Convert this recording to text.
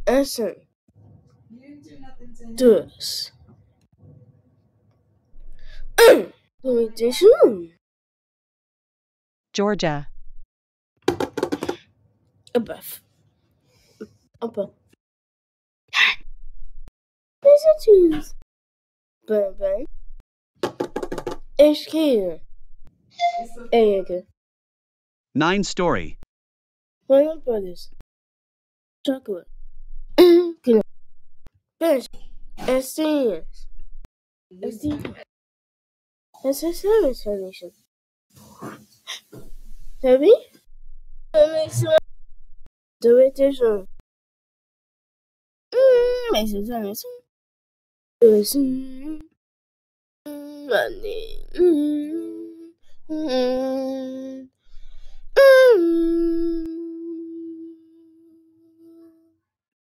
Essen. Dus. Communication. Georgia. Above. Above. Massachusetts. Ben. Eschede. Ege. 9-story. Warner Brothers. Chocolate. Fish. Estinians. SSM Foundation. Tabii. Television. Mesut. Money.